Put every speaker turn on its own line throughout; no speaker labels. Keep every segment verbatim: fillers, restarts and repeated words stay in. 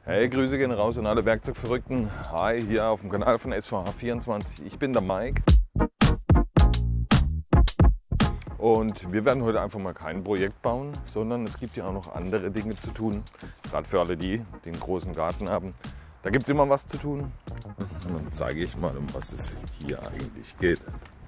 Hey, Grüße gehen raus an alle Werkzeugverrückten. Hi, hier auf dem Kanal von S V H vierundzwanzig. Ich bin der Mike. Und wir werden heute einfach mal kein Projekt bauen, sondern es gibt ja auch noch andere Dinge zu tun. Gerade für alle die, die einen großen Garten haben. Da gibt es immer was zu tun. Und dann zeige ich mal, um was es hier eigentlich geht.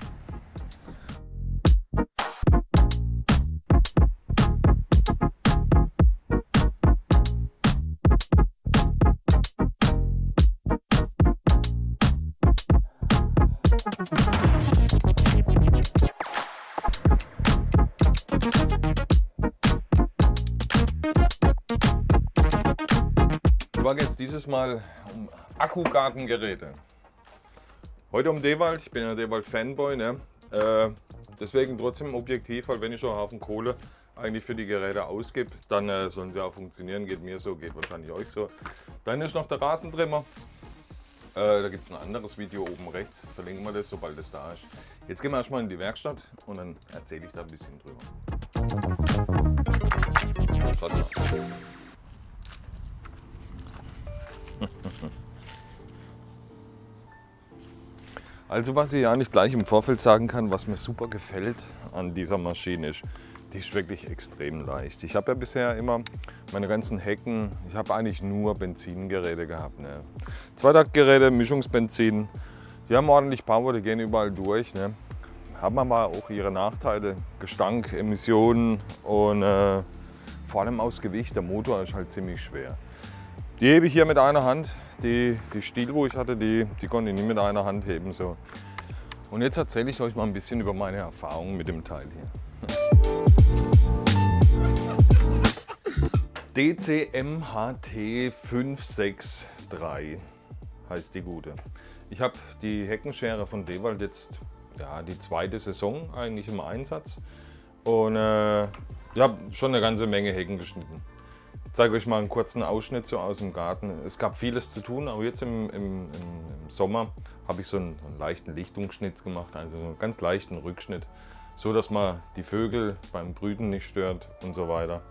Es geht jetzt dieses Mal um Akkugartengeräte. Heute um Dewald, ich bin ja Dewald-Fanboy, ne? äh, deswegen trotzdem objektiv, weil wenn ich schon einen Haufen Kohle eigentlich für die Geräte ausgebe, dann äh, sollen sie auch funktionieren, geht mir so, geht wahrscheinlich euch so. Dann ist noch der Rasentrimmer, äh, da gibt es ein anderes Video oben rechts, verlinken wir das, sobald es da ist. Jetzt gehen wir erstmal in die Werkstatt und dann erzähle ich da ein bisschen drüber. Also was ich ja nicht gleich im Vorfeld sagen kann, was mir super gefällt an dieser Maschine ist, die ist wirklich extrem leicht. Ich habe ja bisher immer meine ganzen Hecken, ich habe eigentlich nur Benzingeräte gehabt. Ne? Zweitaktgeräte, Mischungsbenzin, die haben ordentlich Power, die gehen überall durch. Ne? Haben aber auch ihre Nachteile, Gestank, Emissionen und äh, vor allem aus Gewicht, der Motor ist halt ziemlich schwer. Die hebe ich hier mit einer Hand. Die, die Stiel, wo ich hatte, die, die konnte ich nie mit einer Hand heben. So. Und jetzt erzähle ich euch mal ein bisschen über meine Erfahrungen mit dem Teil hier. D C M H T fünf sechs drei heißt die gute. Ich habe die Heckenschere von Dewald jetzt ja, die zweite Saison eigentlich im Einsatz. Und äh, ich habe schon eine ganze Menge Hecken geschnitten. Ich zeige euch mal einen kurzen Ausschnitt so aus dem Garten. Es gab vieles zu tun, aber jetzt im, im, im Sommer habe ich so einen, einen leichten Lichtungsschnitt gemacht, also einen ganz leichten Rückschnitt, so dass man die Vögel beim Brüten nicht stört und so weiter.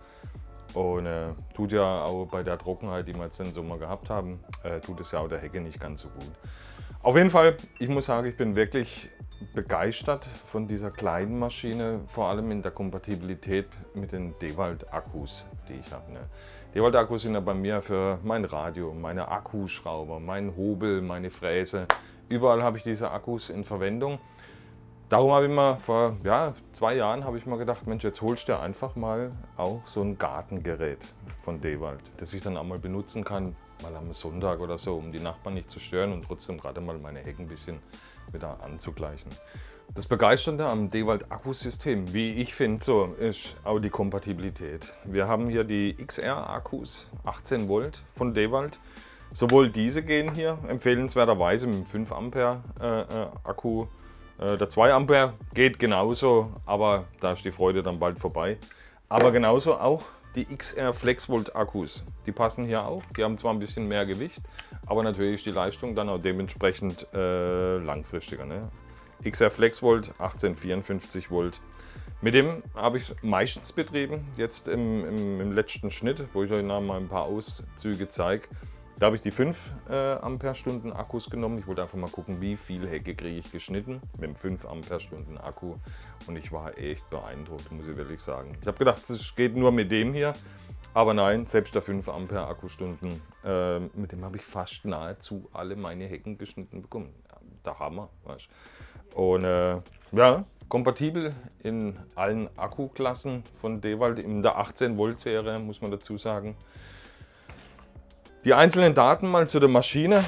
Und äh, tut ja auch bei der Trockenheit, die wir jetzt im Sommer gehabt haben, äh, tut es ja auch der Hecke nicht ganz so gut. Auf jeden Fall, ich muss sagen, ich bin wirklich begeistert von dieser kleinen Maschine, vor allem in der Kompatibilität mit den Dewald-Akkus, die ich habe. Ne? Dewald-Akkus sind ja bei mir für mein Radio, meine Akkuschrauber, meinen Hobel, meine Fräse. Überall habe ich diese Akkus in Verwendung. Darum habe ich mir vor ja, zwei Jahren habe ich mir gedacht, Mensch, jetzt holst du dir einfach mal auch so ein Gartengerät von Dewald, das ich dann auch mal benutzen kann, mal am Sonntag oder so, um die Nachbarn nicht zu stören und trotzdem gerade mal meine Hecken ein bisschen wieder anzugleichen. Das Begeisternde am Dewald-Akkusystem, wie ich finde, so, ist auch die Kompatibilität. Wir haben hier die X R-Akkus, achtzehn Volt von Dewald. Sowohl diese gehen hier empfehlenswerterweise mit dem fünf Ampere äh, äh, Akku. Äh, der zwei Ampere geht genauso, aber da ist die Freude dann bald vorbei. Aber genauso auch die X R Flexvolt Akkus, die passen hier auch. Die haben zwar ein bisschen mehr Gewicht, aber natürlich ist die Leistung dann auch dementsprechend äh, langfristiger. Ne? X R Flexvolt achtzehnhundertvierundfünfzig Volt. Mit dem habe ich es meistens betrieben, jetzt im, im, im letzten Schnitt, wo ich euch noch mal ein paar Auszüge zeige. Da habe ich die fünf äh, Ampere-Stunden Akkus genommen. Ich wollte einfach mal gucken, wie viel Hecke kriege ich geschnitten mit dem fünf Ampere-Stunden Akku. Und ich war echt beeindruckt, muss ich wirklich sagen. Ich habe gedacht, es geht nur mit dem hier. Aber nein, selbst der fünf Ampere Akkustunden, äh, mit dem habe ich fast nahezu alle meine Hecken geschnitten bekommen. Ja, der Hammer, weißt du. Und äh, ja, kompatibel in allen Akkuklassen von Dewald, in der achtzehn Volt Serie, muss man dazu sagen. Die einzelnen Daten mal zu der Maschine.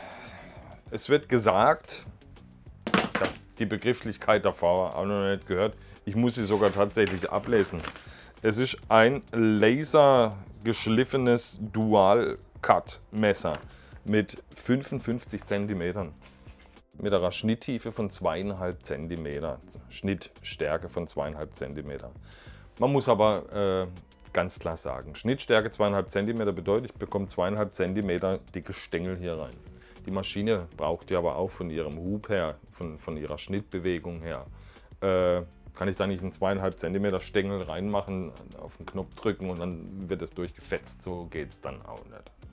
Es wird gesagt, ich habe die Begrifflichkeit davor auch noch nicht gehört, ich muss sie sogar tatsächlich ablesen. Es ist ein lasergeschliffenes Dual-Cut-Messer mit fünfundfünfzig Zentimetern. Mit einer Schnitttiefe von zweieinhalb Zentimeter, Schnittstärke von zweieinhalb Zentimeter. Man muss aber äh, ganz klar sagen, Schnittstärke zweieinhalb Zentimeter bedeutet, ich bekomme zweieinhalb Zentimeter dicke Stängel hier rein. Die Maschine braucht ja aber auch von ihrem Hub her, von, von ihrer Schnittbewegung her, äh, kann ich da nicht einen zweieinhalb Zentimeter Stängel reinmachen, auf den Knopf drücken und dann wird es durchgefetzt. So geht es dann auch nicht.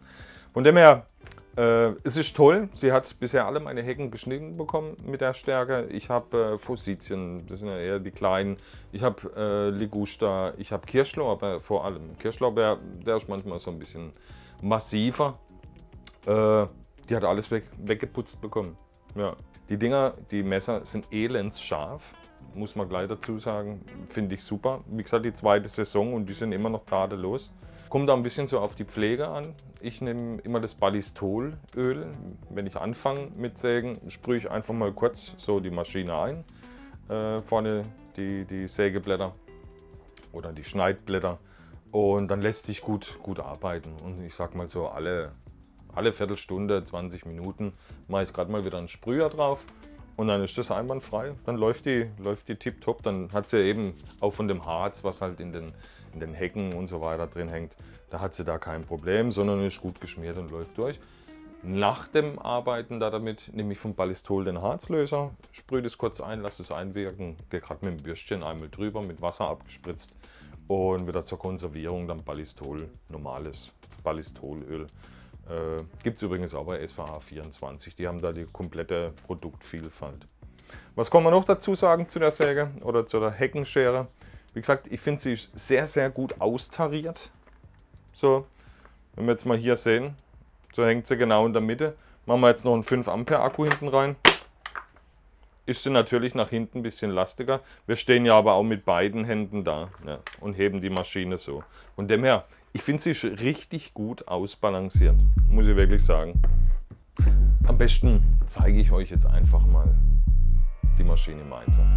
Von dem her, äh, es ist toll. Sie hat bisher alle meine Hecken geschnitten bekommen mit der Stärke. Ich habe äh, Forsythien, das sind ja eher die kleinen. Ich habe äh, Liguster, ich habe Kirschlorbeer vor allem. Kirschlorbeer, der ist manchmal so ein bisschen massiver. Äh, die hat alles weg, weggeputzt bekommen. Ja. Die Dinger, die Messer sind elends scharf, muss man gleich dazu sagen. Finde ich super. Wie gesagt, die zweite Saison und die sind immer noch tadellos. Kommt da ein bisschen so auf die Pflege an. Ich nehme immer das Ballistolöl. Wenn ich anfange mit Sägen, sprühe ich einfach mal kurz so die Maschine ein. Äh, vorne die, die Sägeblätter oder die Schneidblätter. Und dann lässt sich gut, gut arbeiten. Und ich sag mal so, alle, alle Viertelstunde, zwanzig Minuten mache ich gerade mal wieder einen Sprüher drauf. Und dann ist das einwandfrei. Dann läuft die, läuft die tipptopp. Dann hat sie eben auch von dem Harz, was halt in den, in den Hecken und so weiter drin hängt, da hat sie da kein Problem, sondern ist gut geschmiert und läuft durch. Nach dem Arbeiten da damit nehme ich vom Ballistol den Harzlöser, sprühe das kurz ein, lasse es einwirken, gehe gerade mit dem Bürstchen einmal drüber, mit Wasser abgespritzt und wieder zur Konservierung dann Ballistol, normales Ballistolöl. Äh, Gibt es übrigens auch bei S V H vierundzwanzig, die haben da die komplette Produktvielfalt. Was kann man noch dazu sagen zu der Säge oder zu der Heckenschere? Wie gesagt, ich finde sie sehr, sehr gut austariert. So, wenn wir jetzt mal hier sehen, so hängt sie genau in der Mitte. Machen wir jetzt noch einen fünf Ampere Akku hinten rein. Ist sie natürlich nach hinten ein bisschen lastiger. Wir stehen ja aber auch mit beiden Händen da, ja, und heben die Maschine so. Von dem her, ich finde sie richtig gut ausbalanciert, muss ich wirklich sagen. Am besten zeige ich euch jetzt einfach mal die Maschine im Einsatz.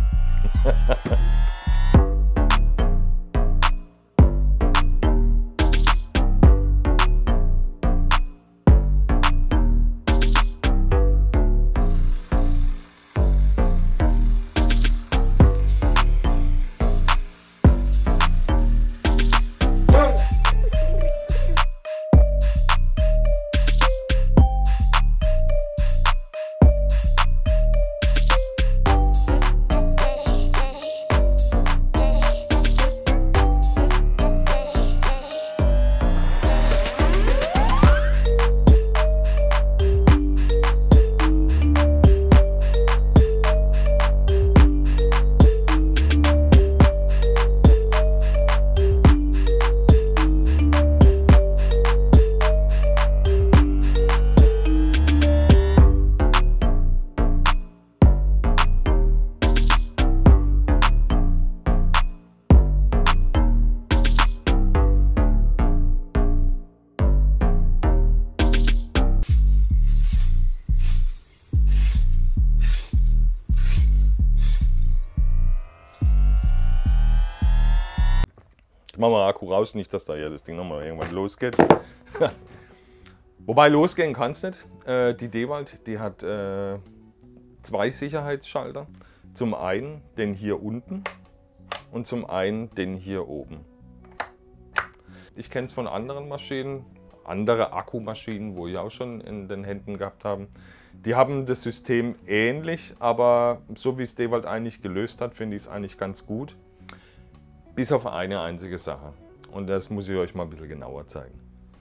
Machen wir Akku raus, nicht, dass da ja das Ding nochmal irgendwann losgeht. Wobei losgehen kann es nicht. Äh, die Dewalt, die hat äh, zwei Sicherheitsschalter. Zum einen den hier unten und zum einen den hier oben. Ich kenne es von anderen Maschinen, andere Akkumaschinen, wo ich auch schon in den Händen gehabt habe. Die haben das System ähnlich, aber so wie es Dewalt eigentlich gelöst hat, finde ich es eigentlich ganz gut. Bis auf eine einzige Sache. Und das muss ich euch mal ein bisschen genauer zeigen.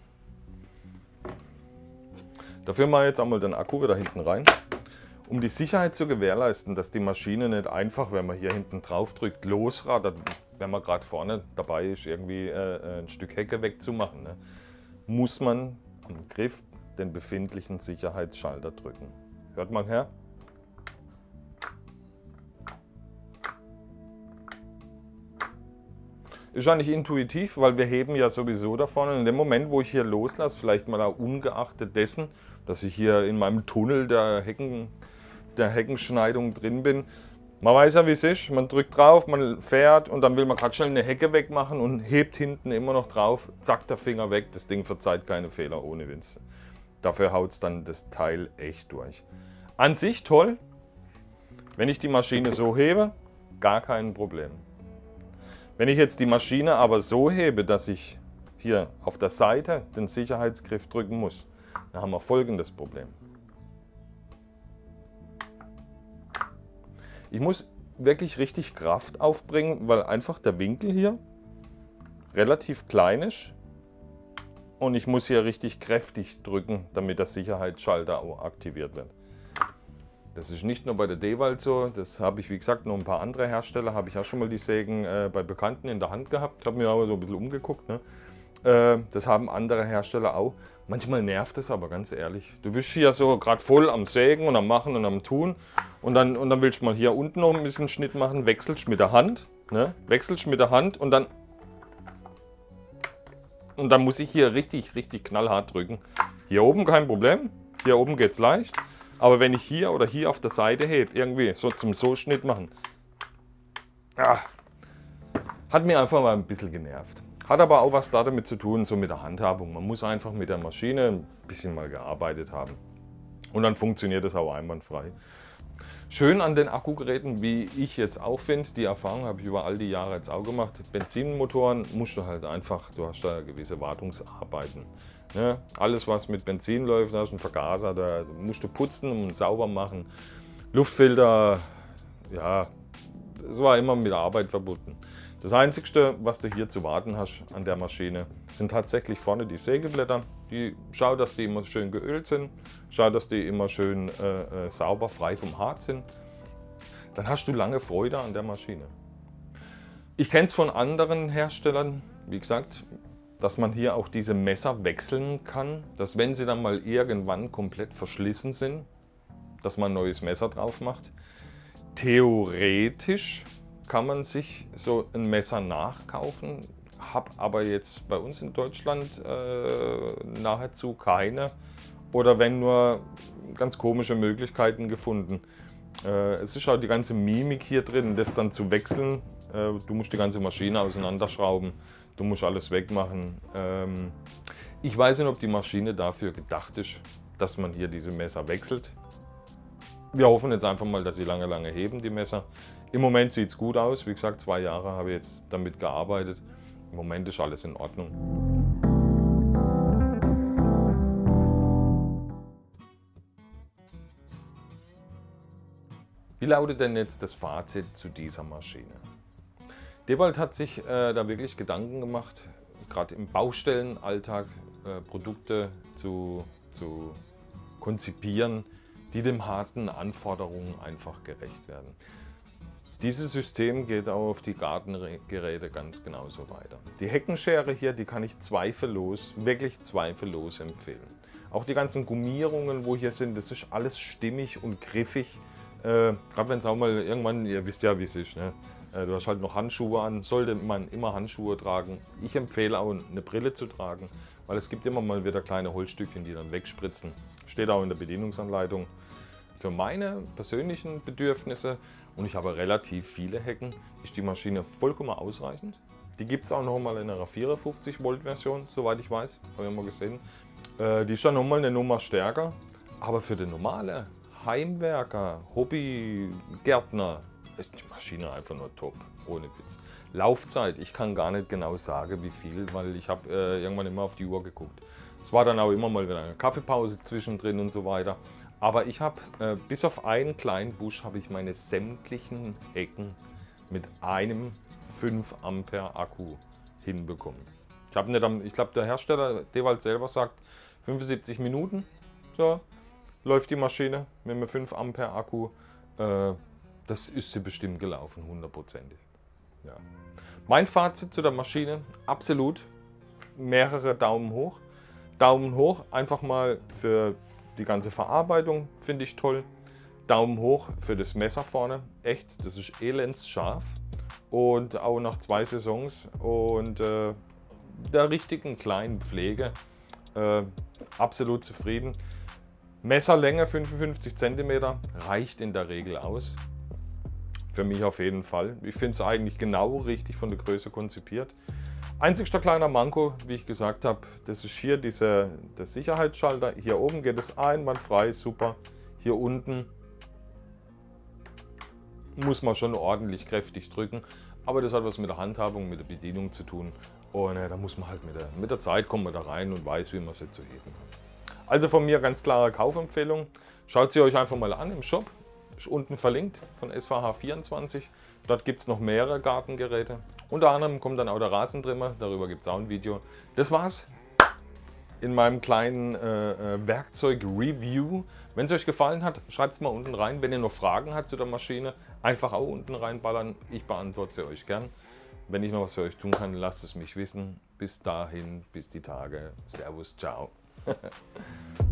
Dafür mache ich jetzt einmal den Akku wieder hinten rein. Um die Sicherheit zu gewährleisten, dass die Maschine nicht einfach, wenn man hier hinten drauf drückt, losradert, wenn man gerade vorne dabei ist, irgendwie äh, ein Stück Hecke wegzumachen, ne, muss man am Griff den befindlichen Sicherheitsschalter drücken. Hört mal her. Ist eigentlich intuitiv, weil wir heben ja sowieso davon. Und in dem Moment, wo ich hier loslasse, vielleicht mal auch ungeachtet dessen, dass ich hier in meinem Tunnel der, Hecken, der Heckenschneidung drin bin. Man weiß ja, wie es ist. Man drückt drauf, man fährt und dann will man gerade schnell eine Hecke wegmachen und hebt hinten immer noch drauf. Zack, der Finger weg. Das Ding verzeiht keine Fehler ohne Witz. Dafür haut es dann das Teil echt durch. An sich toll. Wenn ich die Maschine so hebe, gar kein Problem. Wenn ich jetzt die Maschine aber so hebe, dass ich hier auf der Seite den Sicherheitsgriff drücken muss, dann haben wir folgendes Problem. Ich muss wirklich richtig Kraft aufbringen, weil einfach der Winkel hier relativ klein ist und ich muss hier richtig kräftig drücken, damit der Sicherheitsschalter auch aktiviert wird. Das ist nicht nur bei der Dewald so, das habe ich wie gesagt noch ein paar andere Hersteller, habe ich auch schon mal die Sägen äh, bei Bekannten in der Hand gehabt, habe mir aber so ein bisschen umgeguckt. Ne? Äh, das haben andere Hersteller auch. Manchmal nervt es aber, ganz ehrlich. Du bist hier so gerade voll am Sägen und am Machen und am Tun und dann, und dann willst du mal hier unten noch ein bisschen Schnitt machen, wechselst mit der Hand, ne? wechselst mit der Hand und dann, und dann muss ich hier richtig, richtig knallhart drücken. Hier oben kein Problem, hier oben geht es leicht. Aber wenn ich hier oder hier auf der Seite hebe, irgendwie so zum So-Schnitt machen, ah, hat mir einfach mal ein bisschen genervt. Hat aber auch was damit zu tun, so mit der Handhabung. Man muss einfach mit der Maschine ein bisschen mal gearbeitet haben. Und dann funktioniert es auch einwandfrei. Schön an den Akkugeräten, wie ich jetzt auch finde, die Erfahrung habe ich über all die Jahre jetzt auch gemacht. Benzinmotoren musst du halt einfach, du hast da gewisse Wartungsarbeiten. Ne? Alles was mit Benzin läuft, da hast du einen Vergaser, da musst du putzen und sauber machen. Luftfilter, ja, es war immer mit Arbeit verbunden. Das Einzige, was du hier zu warten hast an der Maschine, sind tatsächlich vorne die Sägeblätter. Die, schau, dass die immer schön geölt sind, schau, dass die immer schön äh, äh, sauber, frei vom Harz sind. Dann hast du lange Freude an der Maschine. Ich kenne es von anderen Herstellern, wie gesagt, dass man hier auch diese Messer wechseln kann, dass wenn sie dann mal irgendwann komplett verschlissen sind, dass man ein neues Messer drauf macht. Theoretisch kann man sich so ein Messer nachkaufen, habe aber jetzt bei uns in Deutschland äh, nahezu keine oder wenn nur ganz komische Möglichkeiten gefunden. Äh, es ist auch die ganze Mimik hier drin, das dann zu wechseln. Äh, du musst die ganze Maschine auseinanderschrauben, du musst alles wegmachen. Ähm, ich weiß nicht, ob die Maschine dafür gedacht ist, dass man hier diese Messer wechselt. Wir hoffen jetzt einfach mal, dass sie lange, lange heben, die Messer. Im Moment sieht es gut aus. Wie gesagt, zwei Jahre habe ich jetzt damit gearbeitet. Im Moment ist alles in Ordnung. Wie lautet denn jetzt das Fazit zu dieser Maschine? Dewald hat sich äh, da wirklich Gedanken gemacht, gerade im Baustellenalltag äh, Produkte zu, zu konzipieren, die den harten Anforderungen einfach gerecht werden. Dieses System geht auch auf die Gartengeräte ganz genauso weiter. Die Heckenschere hier, die kann ich zweifellos, wirklich zweifellos empfehlen. Auch die ganzen Gummierungen, wo hier sind, das ist alles stimmig und griffig. Äh, Gerade wenn es auch mal irgendwann, ihr wisst ja wie es ist, ne? äh, du hast halt noch Handschuhe an, sollte man immer Handschuhe tragen. Ich empfehle auch eine Brille zu tragen, weil es gibt immer mal wieder kleine Holzstückchen, die dann wegspritzen. Steht auch in der Bedienungsanleitung. Für meine persönlichen Bedürfnisse, und ich habe relativ viele Hecken, ist die Maschine vollkommen ausreichend. Die gibt es auch noch mal in einer vierhundertfünfzig Volt Version, soweit ich weiß, habe ich mal gesehen. Äh, die ist dann noch mal eine Nummer stärker, aber für den normalen Heimwerker, Hobbygärtner ist die Maschine einfach nur top, ohne Witz. Laufzeit, ich kann gar nicht genau sagen, wie viel, weil ich habe äh, irgendwann immer auf die Uhr geguckt. Es war dann auch immer mal wieder eine Kaffeepause zwischendrin und so weiter. Aber ich habe, äh, bis auf einen kleinen Busch, habe ich meine sämtlichen Hecken mit einem fünf Ampere Akku hinbekommen. Ich, hab nicht am, ich glaube, der Hersteller Dewald selber sagt, fünfundsiebzig Minuten so, läuft die Maschine mit einem fünf Ampere Akku. Äh, das ist sie bestimmt gelaufen, hundertprozentig. Ja. Mein Fazit zu der Maschine, absolut mehrere Daumen hoch. Daumen hoch einfach mal für die ganze Verarbeitung, finde ich toll. Daumen hoch für das Messer vorne, echt, das ist elendsscharf. Und auch nach zwei Saisons und äh, der richtigen kleinen Pflege äh, absolut zufrieden. Messerlänge fünfundfünfzig Zentimeter reicht in der Regel aus. Für mich auf jeden Fall. Ich finde es eigentlich genau richtig von der Größe konzipiert. Einzigster kleiner Manko, wie ich gesagt habe, das ist hier dieser, der Sicherheitsschalter. Hier oben geht es einwandfrei, super. Hier unten muss man schon ordentlich kräftig drücken. Aber das hat was mit der Handhabung, mit der Bedienung zu tun. Und äh, da muss man halt mit der, mit der Zeit kommt man da rein und weiß, wie man sie zu heben hat. Also von mir ganz klare Kaufempfehlung. Schaut sie euch einfach mal an im Shop. Ist unten verlinkt von S V H vierundzwanzig. Dort gibt es noch mehrere Gartengeräte. Unter anderem kommt dann auch der Rasentrimmer, darüber gibt es auch ein Video. Das war's. in meinem kleinen äh, Werkzeug-Review. Wenn es euch gefallen hat, schreibt es mal unten rein. Wenn ihr noch Fragen habt zu der Maschine, einfach auch unten reinballern. Ich beantworte sie euch gern. Wenn ich noch was für euch tun kann, lasst es mich wissen. Bis dahin, bis die Tage. Servus, ciao.